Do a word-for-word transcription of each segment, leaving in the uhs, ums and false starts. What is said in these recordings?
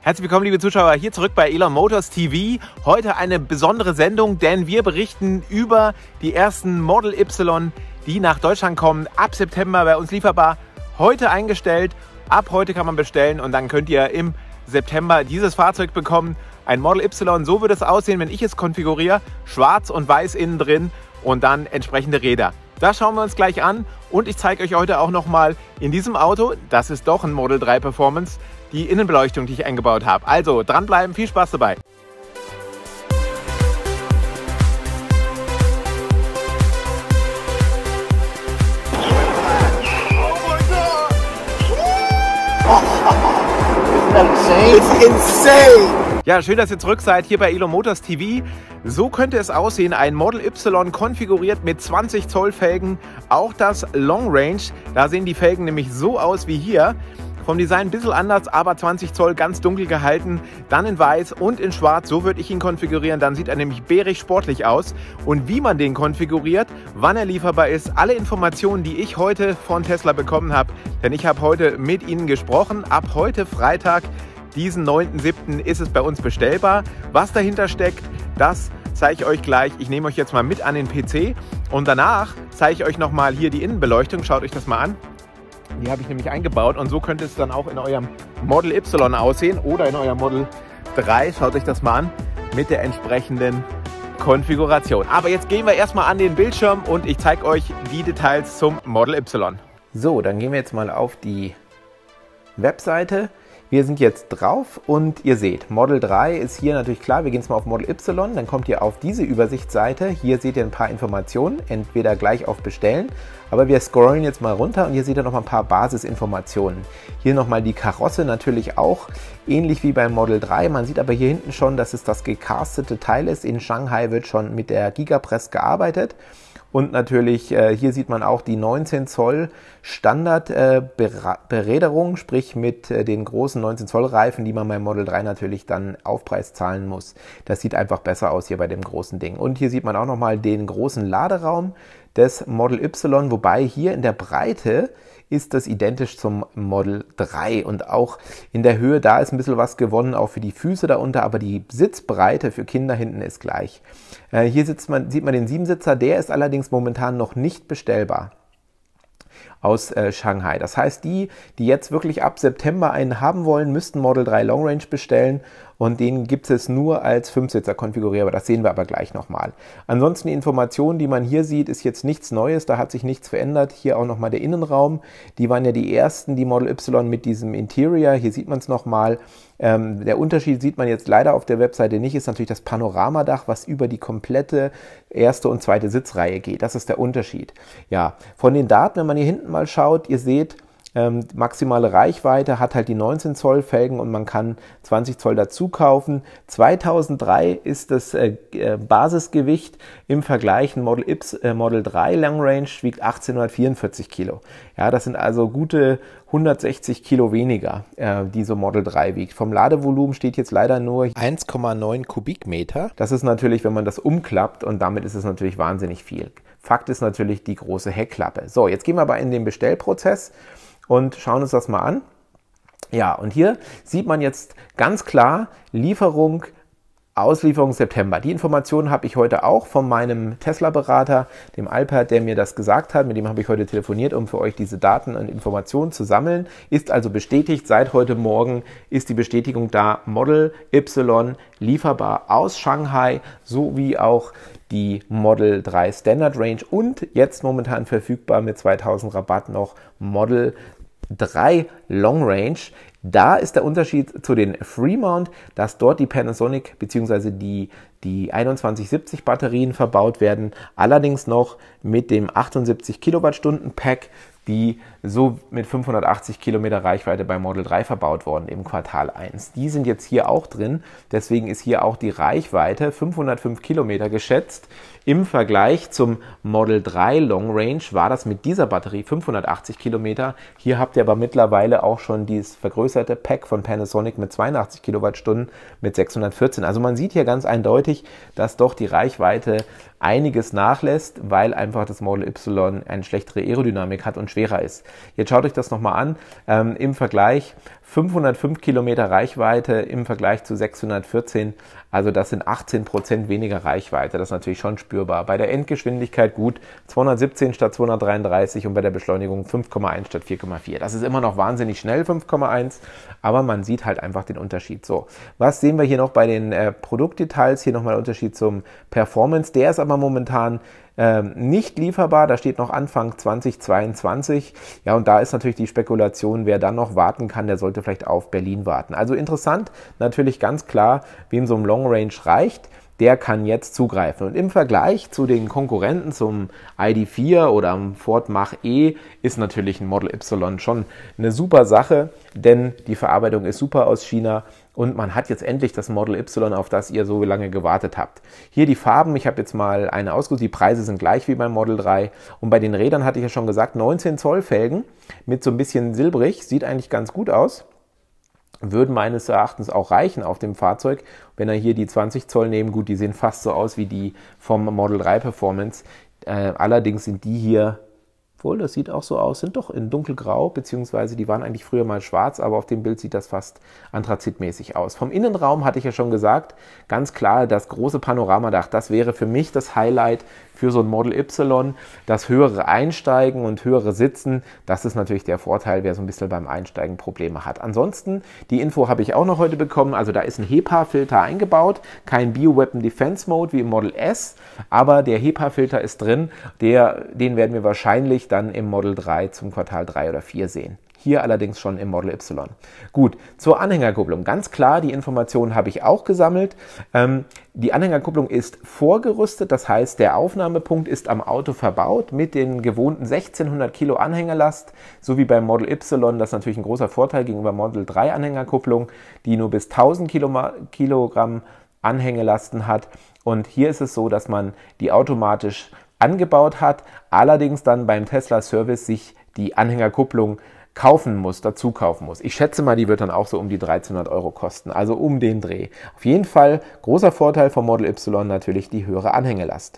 Herzlich willkommen, liebe Zuschauer, hier zurück bei Elon Motors T V. Heute eine besondere Sendung, denn wir berichten über die ersten Model Y, die nach Deutschland kommen. Ab September bei uns lieferbar, heute eingestellt. Ab heute kann man bestellen und dann könnt ihr im September dieses Fahrzeug bekommen. Ein Model Y, so wird es aussehen, wenn ich es konfiguriere. Schwarz und weiß innen drin und dann entsprechende Räder. Das schauen wir uns gleich an und ich zeige euch heute auch nochmal in diesem Auto, das ist doch ein Model drei Performance, die Innenbeleuchtung, die ich eingebaut habe. Also dranbleiben, viel Spaß dabei. It's insane! Ja, schön, dass ihr zurück seid hier bei Elon Motors T V. So könnte es aussehen, ein Model Y konfiguriert mit zwanzig Zoll Felgen, auch das Long Range. Da sehen die Felgen nämlich so aus wie hier. Vom Design ein bisschen anders, aber zwanzig Zoll ganz dunkel gehalten, dann in weiß und in schwarz, so würde ich ihn konfigurieren, dann sieht er nämlich bärig sportlich aus. Und wie man den konfiguriert, wann er lieferbar ist, alle Informationen, die ich heute von Tesla bekommen habe, denn ich habe heute mit ihnen gesprochen, ab heute Freitag, diesen neunten siebten ist es bei uns bestellbar. Was dahinter steckt, das zeige ich euch gleich. Ich nehme euch jetzt mal mit an den P C und danach zeige ich euch nochmal hier die Innenbeleuchtung, schaut euch das mal an. Die habe ich nämlich eingebaut und so könnte es dann auch in eurem Model Y aussehen oder in eurem Model drei. Schaut euch das mal an mit der entsprechenden Konfiguration. Aber jetzt gehen wir erstmal an den Bildschirm und ich zeige euch die Details zum Model Y. So, dann gehen wir jetzt mal auf die Webseite. Wir sind jetzt drauf und ihr seht, Model drei ist hier natürlich klar. Wir gehen jetzt mal auf Model Y, dann kommt ihr auf diese Übersichtsseite. Hier seht ihr ein paar Informationen, entweder gleich auf Bestellen, aber wir scrollen jetzt mal runter und hier seht ihr noch mal ein paar Basisinformationen. Hier nochmal die Karosse natürlich auch, ähnlich wie beim Model drei. Man sieht aber hier hinten schon, dass es das gecastete Teil ist. In Shanghai wird schon mit der Gigapress gearbeitet. Und natürlich, äh, hier sieht man auch die neunzehn Zoll Standardberäderung, äh, sprich mit äh, den großen neunzehn Zoll Reifen, die man beim Model drei natürlich dann Aufpreis zahlen muss. Das sieht einfach besser aus hier bei dem großen Ding. Und hier sieht man auch nochmal den großen Laderaum des Model Y, wobei hier in der Breite ist das identisch zum Model drei und auch in der Höhe, da ist ein bisschen was gewonnen, auch für die Füße darunter, aber die Sitzbreite für Kinder hinten ist gleich. Äh, hier sitzt man, sieht man den Siebensitzer, der ist allerdings momentan noch nicht bestellbar aus äh, Shanghai. Das heißt, die, die jetzt wirklich ab September einen haben wollen, müssten Model drei Long Range bestellen und den gibt es nur als Fünfsitzer konfigurierbar. Das sehen wir aber gleich nochmal. Ansonsten die Information, die man hier sieht, ist jetzt nichts Neues, da hat sich nichts verändert. Hier auch nochmal der Innenraum. Die waren ja die ersten, die Model Y mit diesem Interior. Hier sieht man es nochmal. Ähm, der Unterschied sieht man jetzt leider auf der Webseite nicht, ist natürlich das Panoramadach, was über die komplette erste und zweite Sitzreihe geht. Das ist der Unterschied. Ja, von den Daten, wenn man hier hinten mal schaut, ihr seht, Ähm, maximale Reichweite hat halt die neunzehn Zoll Felgen und man kann zwanzig Zoll dazu kaufen. zweitausenddrei ist das äh, Basisgewicht im Vergleich. Ein Model Y, äh, Model drei Long Range wiegt achtzehnhundertvierundvierzig Kilo. Ja, das sind also gute hundertsechzig Kilo weniger, äh, die so Model drei wiegt. Vom Ladevolumen steht jetzt leider nur eins Komma neun Kubikmeter. Das ist natürlich, wenn man das umklappt und damit ist es natürlich wahnsinnig viel. Fakt ist natürlich die große Heckklappe. So, jetzt gehen wir aber in den Bestellprozess und schauen uns das mal an. Ja, und hier sieht man jetzt ganz klar Lieferung, Auslieferung September. Die Informationen habe ich heute auch von meinem Tesla-Berater, dem Alpert, der mir das gesagt hat. Mit dem habe ich heute telefoniert, um für euch diese Daten und Informationen zu sammeln. Ist also bestätigt, seit heute Morgen ist die Bestätigung da, Model Y lieferbar aus Shanghai, sowie auch die Model drei Standard Range und jetzt momentan verfügbar mit zweitausend Rabatt noch Model drei Long Range. Da ist der Unterschied zu den Fremont, dass dort die Panasonic bzw. die, die einundzwanzig siebzig Batterien verbaut werden, allerdings noch mit dem achtundsiebzig Kilowattstunden Pack, die so mit fünfhundertachtzig Kilometer Reichweite bei Model drei verbaut worden im Quartal eins. Die sind jetzt hier auch drin, deswegen ist hier auch die Reichweite fünfhundertfünf Kilometer geschätzt. Im Vergleich zum Model drei Long Range war das mit dieser Batterie fünfhundertachtzig Kilometer. Hier habt ihr aber mittlerweile auch schon dieses vergrößerte Pack von Panasonic mit zweiundachtzig Kilowattstunden mit sechshundertvierzehn. Also man sieht hier ganz eindeutig, dass doch die Reichweite einiges nachlässt, weil einfach das Model Y eine schlechtere Aerodynamik hat und schwerer ist. Jetzt schaut euch das nochmal an, ähm, im Vergleich fünfhundertfünf Kilometer Reichweite im Vergleich zu sechshundertvierzehn, also das sind achtzehn Prozent weniger Reichweite, das ist natürlich schon spürbar. Bei der Endgeschwindigkeit gut zweihundertsiebzehn statt zweihundertdreiunddreißig und bei der Beschleunigung fünf Komma eins statt vier Komma vier. Das ist immer noch wahnsinnig schnell, fünf Komma eins, aber man sieht halt einfach den Unterschied. So, was sehen wir hier noch bei den äh, Produktdetails? Hier nochmal der Unterschied zum Performance, der ist aber momentan Ähm, nicht lieferbar, da steht noch Anfang zweitausendzweiundzwanzig. Ja, und da ist natürlich die Spekulation, wer dann noch warten kann, der sollte vielleicht auf Berlin warten. Also interessant, natürlich ganz klar, wem so ein Long Range reicht, der kann jetzt zugreifen. Und im Vergleich zu den Konkurrenten zum I D vier oder am Ford Mach-E ist natürlich ein Model Y schon eine super Sache, denn die Verarbeitung ist super aus China und man hat jetzt endlich das Model Y, auf das ihr so lange gewartet habt. Hier die Farben, ich habe jetzt mal eine ausgesucht, die Preise sind gleich wie beim Model drei und bei den Rädern hatte ich ja schon gesagt, neunzehn Zoll Felgen mit so ein bisschen silbrig, sieht eigentlich ganz gut aus. Würden meines Erachtens auch reichen auf dem Fahrzeug. Wenn ihr hier die zwanzig Zoll nehmen, gut, die sehen fast so aus wie die vom Model drei Performance. Äh, allerdings sind die hier, wohl, das sieht auch so aus, sind doch in dunkelgrau, beziehungsweise die waren eigentlich früher mal schwarz, aber auf dem Bild sieht das fast anthrazitmäßig aus. Vom Innenraum hatte ich ja schon gesagt, ganz klar, das große Panoramadach, das wäre für mich das Highlight für so ein Model Y. Das höhere Einsteigen und höhere Sitzen, das ist natürlich der Vorteil, wer so ein bisschen beim Einsteigen Probleme hat. Ansonsten, die Info habe ich auch noch heute bekommen, also da ist ein HEPA-Filter eingebaut, kein Bioweapon Defense Mode wie im Model S, aber der HEPA-Filter ist drin, der, den werden wir wahrscheinlich dann im Model drei zum Quartal drei oder vier sehen. Hier allerdings schon im Model Y. Gut, zur Anhängerkupplung. Ganz klar, die Informationen habe ich auch gesammelt. Ähm, die Anhängerkupplung ist vorgerüstet, das heißt, der Aufnahmepunkt ist am Auto verbaut mit den gewohnten sechzehnhundert Kilo Anhängerlast, so wie beim Model Y. Das ist natürlich ein großer Vorteil gegenüber Model drei Anhängerkupplung, die nur bis tausend Kilogramm Anhängelasten hat. Und hier ist es so, dass man die automatisch angebaut hat, allerdings dann beim Tesla Service sich die Anhängerkupplung kaufen muss, dazu kaufen muss. Ich schätze mal, die wird dann auch so um die dreizehnhundert Euro kosten, also um den Dreh. Auf jeden Fall großer Vorteil vom Model Y natürlich die höhere Anhängelast.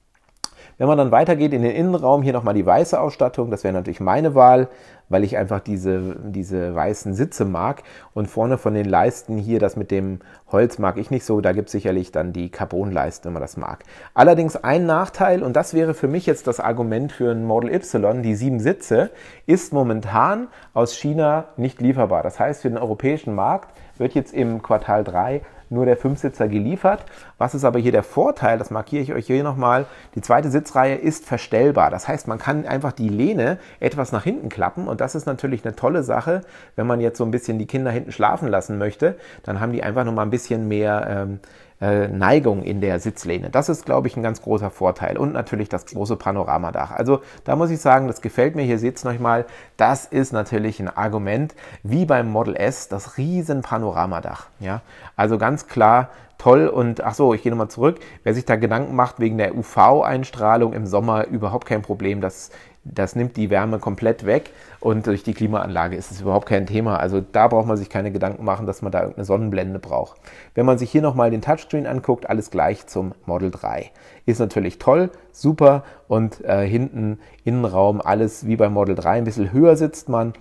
Wenn man dann weitergeht in den Innenraum, hier nochmal die weiße Ausstattung, das wäre natürlich meine Wahl, weil ich einfach diese, diese weißen Sitze mag. Und vorne von den Leisten hier, das mit dem Holz mag ich nicht so, da gibt es sicherlich dann die Carbonleisten, wenn man das mag. Allerdings ein Nachteil, und das wäre für mich jetzt das Argument für ein Model Y, die sieben Sitze, ist momentan aus China nicht lieferbar. Das heißt, für den europäischen Markt wird jetzt im Quartal drei nur der Fünfsitzer geliefert. Was ist aber hier der Vorteil, das markiere ich euch hier nochmal, die zweite Sitzreihe ist verstellbar. Das heißt, man kann einfach die Lehne etwas nach hinten klappen und das ist natürlich eine tolle Sache, wenn man jetzt so ein bisschen die Kinder hinten schlafen lassen möchte, dann haben die einfach nochmal ein bisschen mehr ähm, äh, Neigung in der Sitzlehne. Das ist, glaube ich, ein ganz großer Vorteil und natürlich das große Panoramadach. Also da muss ich sagen, das gefällt mir, hier seht es nochmal, das ist natürlich ein Argument, wie beim Model S, das riesen Panoramadach. Ja? Also ganz klar, toll und ach so, ich gehe nochmal zurück, wer sich da Gedanken macht wegen der U V-Einstrahlung im Sommer, überhaupt kein Problem, das Das nimmt die Wärme komplett weg und durch die Klimaanlage ist es überhaupt kein Thema. Also da braucht man sich keine Gedanken machen, dass man da irgendeine Sonnenblende braucht. Wenn man sich hier nochmal den Touchscreen anguckt, alles gleich zum Model drei. Ist natürlich toll, super und äh, hinten Innenraum alles wie beim Model drei. Ein bisschen höher sitzt man,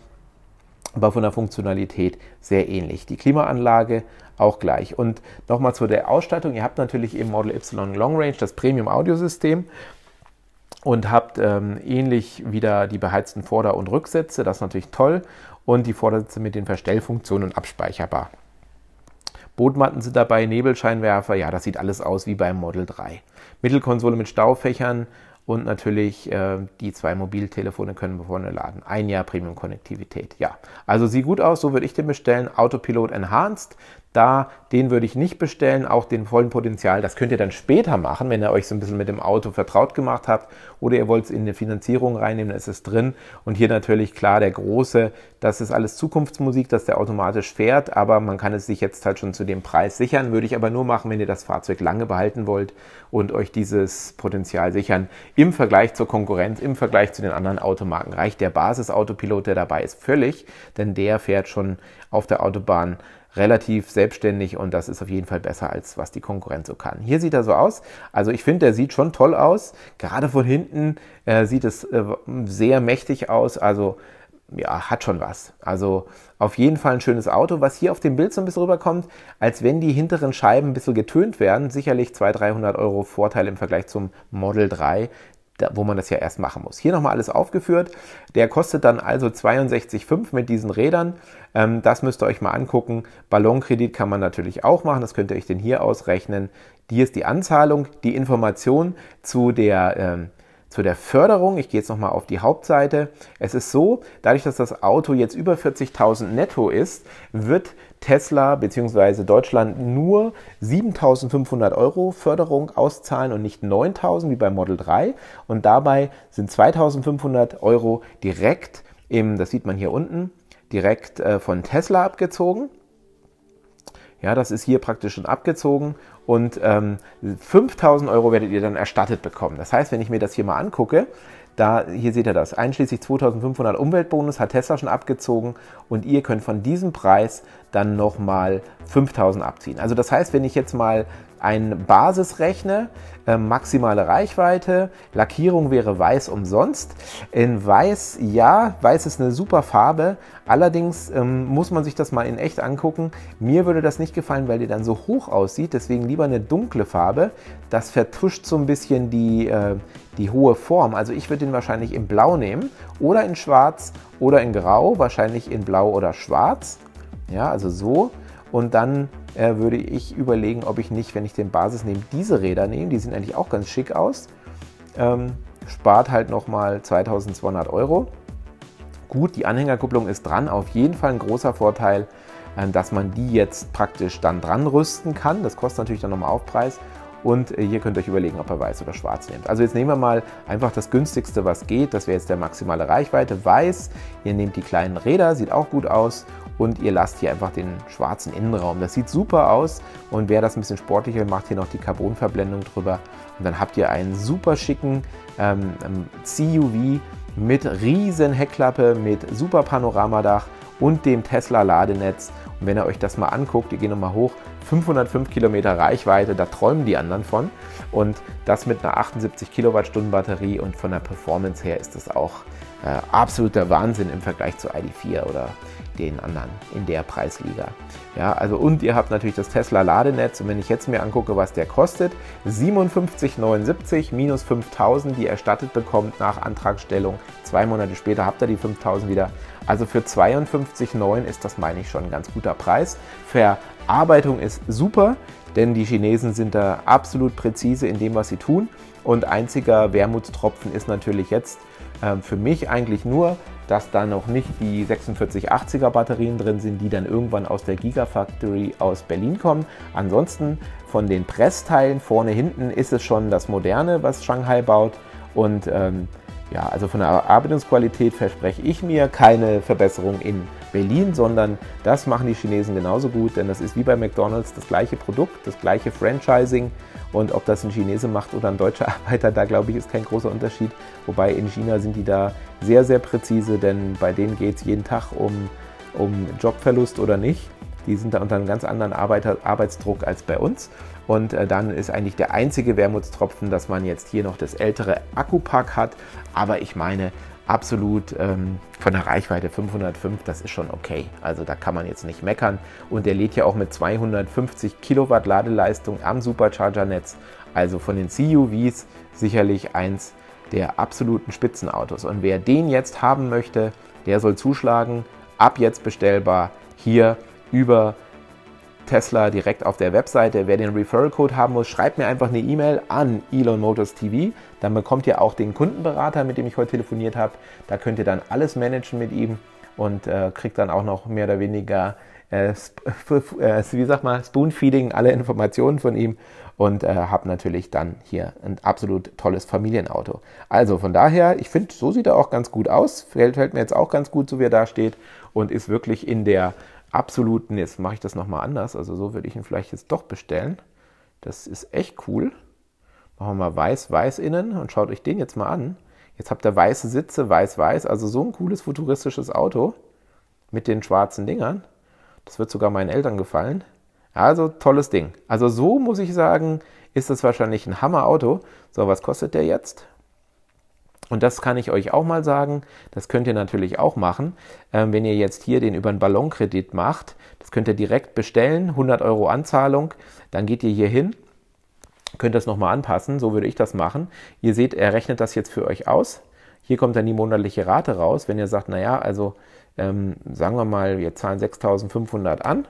aber von der Funktionalität sehr ähnlich. Die Klimaanlage auch gleich. Und nochmal zu der Ausstattung. Ihr habt natürlich im Model Y Long Range das Premium-Audiosystem und habt ähm, ähnlich wieder die beheizten Vorder- und Rücksitze, das ist natürlich toll, und die Vordersitze mit den Verstellfunktionen und abspeicherbar. Bodenmatten sind dabei, Nebelscheinwerfer, ja, das sieht alles aus wie beim Model drei. Mittelkonsole mit Staufächern und natürlich äh, die zwei Mobiltelefone können wir vorne laden. Ein Jahr Premium-Konnektivität, ja. Also sieht gut aus, so würde ich den bestellen. Autopilot Enhanced, da, den würde ich nicht bestellen, auch den vollen Potenzial. Das könnt ihr dann später machen, wenn ihr euch so ein bisschen mit dem Auto vertraut gemacht habt oder ihr wollt es in eine Finanzierung reinnehmen, dann ist es drin. Und hier natürlich klar der große, das ist alles Zukunftsmusik, dass der automatisch fährt, aber man kann es sich jetzt halt schon zu dem Preis sichern. Würde ich aber nur machen, wenn ihr das Fahrzeug lange behalten wollt und euch dieses Potenzial sichern. Im Vergleich zur Konkurrenz, im Vergleich zu den anderen Automarken reicht der Basis-Autopilot, der dabei ist, völlig, denn der fährt schon auf der Autobahn relativ selbstständig und das ist auf jeden Fall besser, als was die Konkurrenz so kann. Hier sieht er so aus. Also ich finde, der sieht schon toll aus. Gerade von hinten äh, sieht es äh, sehr mächtig aus. Also ja, hat schon was. Also auf jeden Fall ein schönes Auto. Was hier auf dem Bild so ein bisschen rüberkommt, als wenn die hinteren Scheiben ein bisschen getönt werden. Sicherlich zweihundert, dreihundert Euro Vorteil im Vergleich zum Model drei. Wo man das ja erst machen muss. Hier nochmal alles aufgeführt. Der kostet dann also zweiundsechzig Komma fünf mit diesen Rädern. Ähm, das müsst ihr euch mal angucken. Ballonkredit kann man natürlich auch machen. Das könnt ihr euch denn hier ausrechnen. Hier ist die Anzahlung, die Information zu der, ähm, zu der Förderung. Ich gehe jetzt nochmal auf die Hauptseite. Es ist so, dadurch, dass das Auto jetzt über vierzigtausend netto ist, wird Tesla bzw. Deutschland nur siebentausendfünfhundert Euro Förderung auszahlen und nicht neuntausend wie beim Model drei. Und dabei sind zweitausendfünfhundert Euro direkt, im, das sieht man hier unten, direkt äh, von Tesla abgezogen. Ja, das ist hier praktisch schon abgezogen und ähm, fünftausend Euro werdet ihr dann erstattet bekommen. Das heißt, wenn ich mir das hier mal angucke, da, hier seht ihr das, einschließlich zweitausendfünfhundert Umweltbonus hat Tesla schon abgezogen und ihr könnt von diesem Preis dann nochmal fünftausend abziehen. Also das heißt, wenn ich jetzt mal ein Basis rechne, äh, maximale Reichweite, Lackierung wäre weiß umsonst. In weiß, ja, weiß ist eine super Farbe, allerdings ähm, muss man sich das mal in echt angucken. Mir würde das nicht gefallen, weil die dann so hoch aussieht, deswegen lieber eine dunkle Farbe. Das vertuscht so ein bisschen die, äh, die hohe Form. Also ich würde den wahrscheinlich in Blau nehmen oder in Schwarz oder in Grau, wahrscheinlich in Blau oder Schwarz. Ja, also so. Und dann äh, würde ich überlegen, ob ich nicht, wenn ich den Basis nehme, diese Räder nehme. Die sehen eigentlich auch ganz schick aus. Ähm, spart halt nochmal zweitausendzweihundert Euro. Gut, die Anhängerkupplung ist dran. Auf jeden Fall ein großer Vorteil, äh, dass man die jetzt praktisch dann dran rüsten kann. Das kostet natürlich dann nochmal Aufpreis. Und äh, hier könnt ihr euch überlegen, ob ihr weiß oder schwarz nehmt. Also jetzt nehmen wir mal einfach das günstigste, was geht. Das wäre jetzt der maximale Reichweite. Weiß, ihr nehmt die kleinen Räder, sieht auch gut aus. Und ihr lasst hier einfach den schwarzen Innenraum. Das sieht super aus und wer das ein bisschen sportlicher macht, hier noch die Carbonverblendung drüber. Und dann habt ihr einen super schicken ähm, C U V mit riesen Heckklappe, mit super Panoramadach und dem Tesla Ladenetz. Und wenn ihr euch das mal anguckt, ihr geht nochmal hoch, fünfhundertfünf Kilometer Reichweite, da träumen die anderen von. Und das mit einer achtundsiebzig Kilowattstunden Batterie und von der Performance her ist das auch äh, absoluter Wahnsinn im Vergleich zu I D vier oder den anderen in der Preisliga. Ja, also und ihr habt natürlich das Tesla Ladenetz und wenn ich jetzt mir angucke, was der kostet, siebenundfünfzig neunundsiebzig minus fünftausend, die ihr erstattet bekommt nach Antragstellung. Zwei Monate später habt ihr die fünftausend wieder. Also für zweiundfünfzig neun ist das, meine ich, schon ein ganz guter Preis. Verarbeitung ist super, denn die Chinesen sind da absolut präzise in dem, was sie tun. Und einziger Wermutstropfen ist natürlich jetzt äh, für mich eigentlich nur, dass da noch nicht die sechsundvierzig achtziger Batterien drin sind, die dann irgendwann aus der Gigafactory aus Berlin kommen. Ansonsten von den Pressteilen vorne, hinten ist es schon das Moderne, was Shanghai baut. Und ähm, ja, also von der Arbeitungsqualität verspreche ich mir keine Verbesserung in Berlin, sondern das machen die Chinesen genauso gut, denn das ist wie bei McDonald's das gleiche Produkt, das gleiche Franchising. Und ob das ein Chinese macht oder ein deutscher Arbeiter, da glaube ich, ist kein großer Unterschied. Wobei in China sind die da sehr, sehr präzise, denn bei denen geht es jeden Tag um, um Jobverlust oder nicht. Die sind da unter einem ganz anderen Arbeiter, Arbeitsdruck als bei uns. Und äh, dann ist eigentlich der einzige Wermutstropfen, dass man jetzt hier noch das ältere Akkupack hat. Aber ich meine, absolut ähm, von der Reichweite fünfhundertfünf, das ist schon okay. Also da kann man jetzt nicht meckern. Und der lädt ja auch mit zweihundertfünfzig Kilowatt Ladeleistung am Supercharger-Netz. Also von den C U Vs sicherlich eins der absoluten Spitzenautos. Und wer den jetzt haben möchte, der soll zuschlagen. Ab jetzt bestellbar hier über Tesla direkt auf der Webseite. Wer den Referral-Code haben muss, schreibt mir einfach eine E-Mail an Elon Motors T V. Dann bekommt ihr auch den Kundenberater, mit dem ich heute telefoniert habe. Da könnt ihr dann alles managen mit ihm und äh, kriegt dann auch noch mehr oder weniger, äh, äh, wie sagt man, Spoonfeeding, alle Informationen von ihm und äh, habt natürlich dann hier ein absolut tolles Familienauto. Also von daher, ich finde, so sieht er auch ganz gut aus. Fällt, fällt mir jetzt auch ganz gut, so wie er da steht und ist wirklich in der absoluten, jetzt mache ich das nochmal anders, also so würde ich ihn vielleicht jetzt doch bestellen. Das ist echt cool. Machen wir mal weiß-weiß innen und schaut euch den jetzt mal an. Jetzt habt ihr weiße Sitze, weiß-weiß, also so ein cooles futuristisches Auto mit den schwarzen Dingern. Das wird sogar meinen Eltern gefallen. Also tolles Ding. Also so muss ich sagen, ist das wahrscheinlich ein Hammerauto. So, was kostet der jetzt? Und das kann ich euch auch mal sagen, das könnt ihr natürlich auch machen, ähm, wenn ihr jetzt hier den über einen Ballonkredit macht. Das könnt ihr direkt bestellen, hundert Euro Anzahlung, dann geht ihr hier hin, könnt das nochmal anpassen, so würde ich das machen. Ihr seht, er rechnet das jetzt für euch aus. Hier kommt dann die monatliche Rate raus, wenn ihr sagt, naja, also ähm, sagen wir mal, wir zahlen sechstausendfünfhundert an,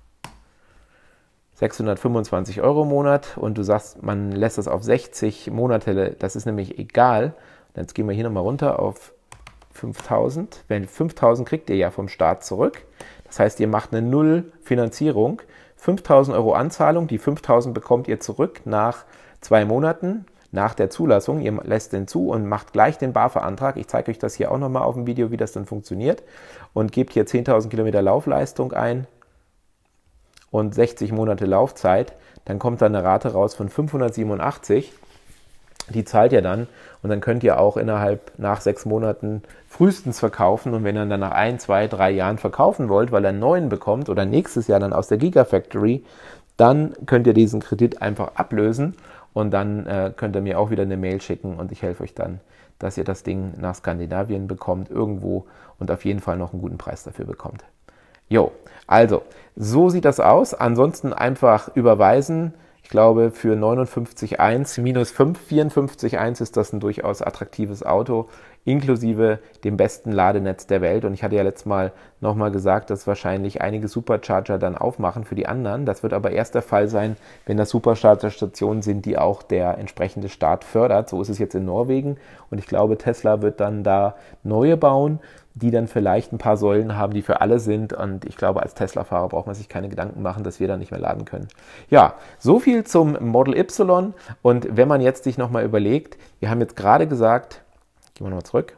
sechshundertfünfundzwanzig Euro im Monat und du sagst, man lässt das auf sechzig Monate, das ist nämlich egal. Jetzt gehen wir hier nochmal runter auf fünftausend. Wenn fünftausend kriegt ihr ja vom Staat zurück. Das heißt, ihr macht eine Null-Finanzierung. fünftausend Euro Anzahlung, die fünftausend bekommt ihr zurück nach zwei Monaten nach der Zulassung. Ihr lässt den zu und macht gleich den BAFA-Antrag. Ich zeige euch das hier auch nochmal auf dem Video, wie das dann funktioniert. Und gebt hier zehntausend Kilometer Laufleistung ein und sechzig Monate Laufzeit. Dann kommt da eine Rate raus von fünfhundertsiebenundachtzig. Die zahlt ihr dann und dann könnt ihr auch innerhalb nach sechs Monaten frühestens verkaufen und wenn ihr dann nach ein, zwei, drei Jahren verkaufen wollt, weil ihr einen neuen bekommt oder nächstes Jahr dann aus der Gigafactory, dann könnt ihr diesen Kredit einfach ablösen und dann äh, könnt ihr mir auch wieder eine Mail schicken und ich helfe euch dann, dass ihr das Ding nach Skandinavien bekommt, irgendwo und auf jeden Fall noch einen guten Preis dafür bekommt. Jo, also, so sieht das aus. Ansonsten einfach überweisen. Ich glaube, für neunundfünfzig Komma eins minus fünf, vierundfünfzig Komma eins ist das ein durchaus attraktives Auto, inklusive dem besten Ladenetz der Welt. Und ich hatte ja letztes Mal nochmal gesagt, dass wahrscheinlich einige Supercharger dann aufmachen für die anderen. Das wird aber erst der Fall sein, wenn das Supercharger-Stationen sind, die auch der entsprechende Staat fördert. So ist es jetzt in Norwegen. Und ich glaube, Tesla wird dann da neue bauen, die dann vielleicht ein paar Säulen haben, die für alle sind. Und ich glaube, als Tesla-Fahrer braucht man sich keine Gedanken machen, dass wir da nicht mehr laden können. Ja, so viel zum Model Y. Und wenn man jetzt sich nochmal überlegt, wir haben jetzt gerade gesagt, gehen wir nochmal zurück.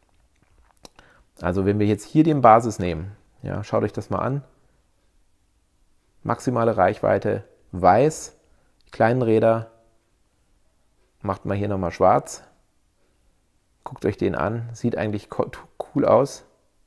Also wenn wir jetzt hier den Basis nehmen, ja, schaut euch das mal an. Maximale Reichweite, weiß, die kleinen Räder, macht mal hier nochmal schwarz. Guckt euch den an, sieht eigentlich cool aus.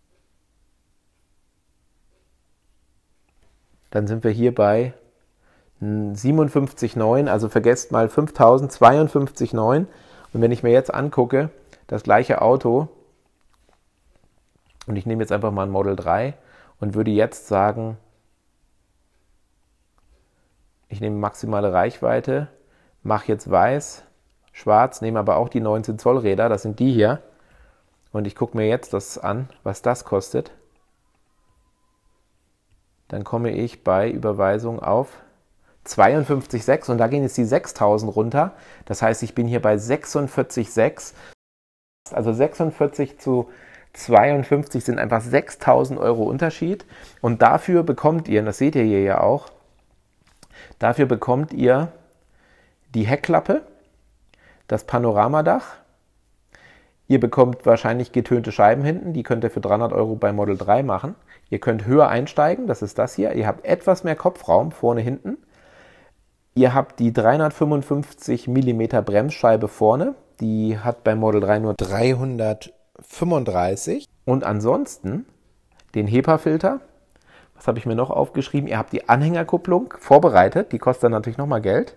Dann sind wir hier bei siebenundfünfzig Komma neun, also vergesst mal fünftausend, zweiundfünfzig Komma neun. Und wenn ich mir jetzt angucke, das gleiche Auto, und ich nehme jetzt einfach mal ein Model drei und würde jetzt sagen, ich nehme maximale Reichweite, mache jetzt weiß, schwarz, nehme aber auch die neunzehn Zoll Räder, das sind die hier. Und ich gucke mir jetzt das an, was das kostet. Dann komme ich bei Überweisung auf zweiundfünfzig Komma sechs und da gehen jetzt die sechstausend runter. Das heißt, ich bin hier bei sechsundvierzig Komma sechs. Also sechsundvierzig zu zweiundfünfzig sind einfach sechstausend Euro Unterschied. Und dafür bekommt ihr, und das seht ihr hier ja auch, dafür bekommt ihr die Heckklappe, das Panoramadach. Ihr bekommt wahrscheinlich getönte Scheiben hinten, die könnt ihr für dreihundert Euro bei Model drei machen. Ihr könnt höher einsteigen, das ist das hier. Ihr habt etwas mehr Kopfraum vorne, hinten. Ihr habt die dreihundertfünfundfünfzig Millimeter Bremsscheibe vorne. Die hat bei Model drei nur dreihundertfünfunddreißig. Und ansonsten den HEPA-Filter. Was habe ich mir noch aufgeschrieben? Ihr habt die Anhängerkupplung vorbereitet. Die kostet dann natürlich nochmal Geld.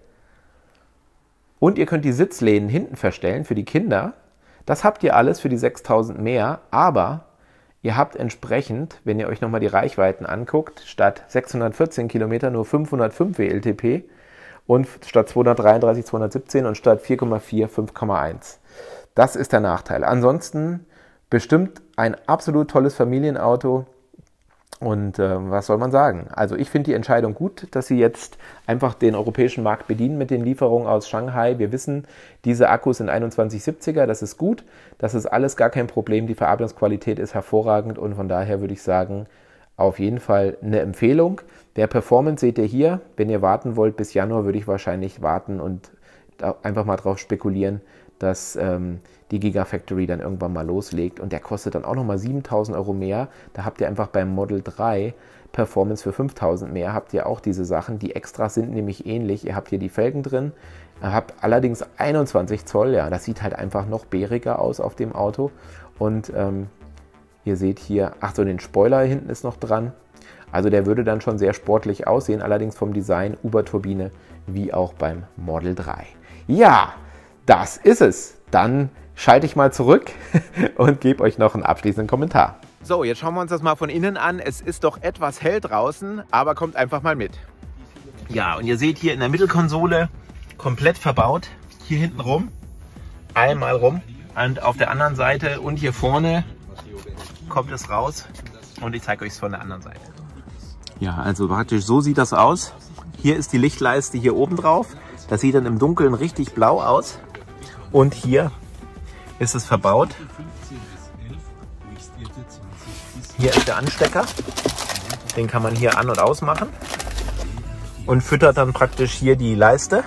Und ihr könnt die Sitzlehnen hinten verstellen für die Kinder. Das habt ihr alles für die sechstausend mehr, aber ihr habt entsprechend, wenn ihr euch nochmal die Reichweiten anguckt, statt sechshundertvierzehn Kilometer nur fünfhundertfünf W L T P und statt zweihundertdreiunddreißig zweihundertsiebzehn und statt vier Komma vier fünf Komma eins. Das ist der Nachteil. Ansonsten bestimmt ein absolut tolles Familienauto. Und äh, was soll man sagen? Also ich finde die Entscheidung gut, dass sie jetzt einfach den europäischen Markt bedienen mit den Lieferungen aus Shanghai. Wir wissen, diese Akkus sind einundzwanzig siebziger, das ist gut. Das ist alles gar kein Problem. Die Verarbeitungsqualität ist hervorragend und von daher würde ich sagen, auf jeden Fall eine Empfehlung. Der Performance seht ihr hier. Wenn ihr warten wollt bis Januar, würde ich wahrscheinlich warten und einfach mal drauf spekulieren, dass ähm, die Gigafactory dann irgendwann mal loslegt und der kostet dann auch nochmal siebentausend Euro mehr. Da habt ihr einfach beim Model drei Performance für fünftausend mehr, habt ihr auch diese Sachen. Die Extras sind nämlich ähnlich. Ihr habt hier die Felgen drin, ihr habt allerdings einundzwanzig Zoll, ja, das sieht halt einfach noch bäriger aus auf dem Auto und ähm, ihr seht hier, ach so, den Spoiler hinten ist noch dran. Also der würde dann schon sehr sportlich aussehen, allerdings vom Design Uber-Turbine wie auch beim Model drei. Ja, das ist es. Dann schalte ich mal zurück und gebe euch noch einen abschließenden Kommentar. So, jetzt schauen wir uns das mal von innen an. Es ist doch etwas hell draußen, aber kommt einfach mal mit. Ja, und ihr seht hier in der Mittelkonsole komplett verbaut, hier hinten rum, einmal rum und auf der anderen Seite und hier vorne kommt es raus und ich zeige euch es von der anderen Seite. Ja, also praktisch so sieht das aus. Hier ist die Lichtleiste hier oben drauf. Das sieht dann im Dunkeln richtig blau aus. Und hier ist es verbaut. Hier ist der Anstecker. Den kann man hier an- und ausmachen. Und füttert dann praktisch hier die Leiste.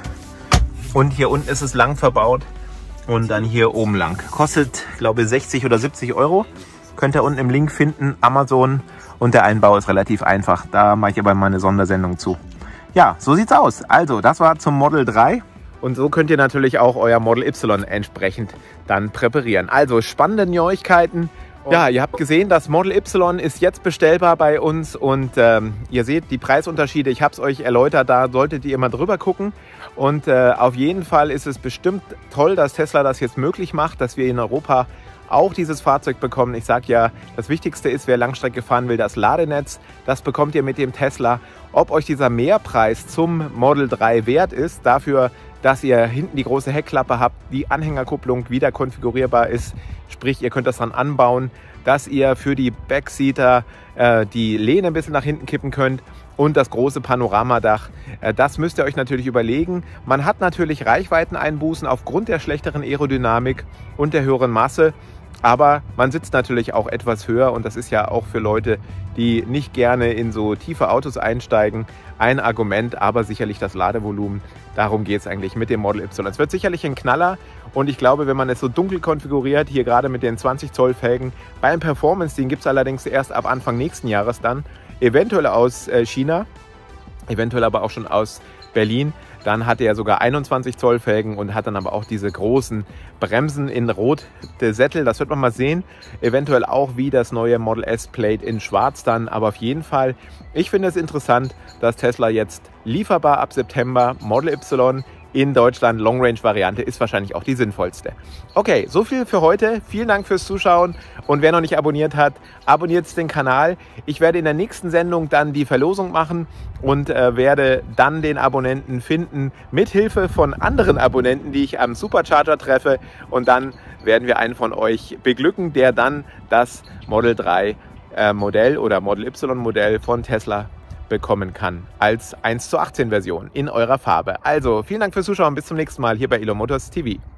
Und hier unten ist es lang verbaut. Und dann hier oben lang. Kostet, glaube ich, sechzig oder siebzig Euro. Könnt ihr unten im Link finden, Amazon. Und der Einbau ist relativ einfach. Da mache ich aber mal eine Sondersendung zu. Ja, so sieht's aus. Also, das war zum Model drei. Und so könnt ihr natürlich auch euer Model Y entsprechend dann präparieren. Also, spannende Neuigkeiten. Ja, ihr habt gesehen, das Model Y ist jetzt bestellbar bei uns. Und ähm, ihr seht die Preisunterschiede. Ich habe es euch erläutert, da solltet ihr mal drüber gucken. Und äh, auf jeden Fall ist es bestimmt toll, dass Tesla das jetzt möglich macht, dass wir in Europa auch dieses Fahrzeug bekommen. Ich sage ja, das Wichtigste ist, wer Langstrecke fahren will, das Ladenetz. Das bekommt ihr mit dem Tesla. Ob euch dieser Mehrpreis zum Model drei wert ist, dafür, dass ihr hinten die große Heckklappe habt, die Anhängerkupplung wieder konfigurierbar ist, sprich, ihr könnt das dran anbauen, dass ihr für die Backseater äh, die Lehne ein bisschen nach hinten kippen könnt und das große Panoramadach. Äh, das müsst ihr euch natürlich überlegen. Man hat natürlich Reichweiteneinbußen aufgrund der schlechteren Aerodynamik und der höheren Masse. Aber man sitzt natürlich auch etwas höher und das ist ja auch für Leute, die nicht gerne in so tiefe Autos einsteigen, ein Argument, aber sicherlich das Ladevolumen. Darum geht es eigentlich mit dem Model Y. Es wird sicherlich ein Knaller und ich glaube, wenn man es so dunkel konfiguriert, hier gerade mit den zwanzig Zoll Felgen, beim Performance, den gibt es allerdings erst ab Anfang nächsten Jahres dann, eventuell aus China, eventuell aber auch schon aus Berlin. Dann hat er sogar einundzwanzig Zoll Felgen und hat dann aber auch diese großen Bremsen in Rot, der Sättel, das wird man mal sehen. Eventuell auch wie das neue Model S Plate in Schwarz dann, aber auf jeden Fall, ich finde es interessant, dass Tesla jetzt lieferbar ab September Model Y in Deutschland, Long-Range-Variante, ist wahrscheinlich auch die sinnvollste. Okay, so viel für heute. Vielen Dank fürs Zuschauen und wer noch nicht abonniert hat, abonniert den Kanal. Ich werde in der nächsten Sendung dann die Verlosung machen und äh, werde dann den Abonnenten finden, mit Hilfe von anderen Abonnenten, die ich am Supercharger treffe, und dann werden wir einen von euch beglücken, der dann das Model drei äh, Modell oder Model Y Modell von Tesla bekommen kann als eins zu achtzehn Version in eurer Farbe. Also vielen Dank fürs Zuschauen, bis zum nächsten Mal hier bei Elon Motors T V.